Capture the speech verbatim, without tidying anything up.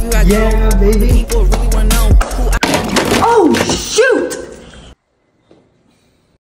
you got Yeah, dope. baby. People really wanna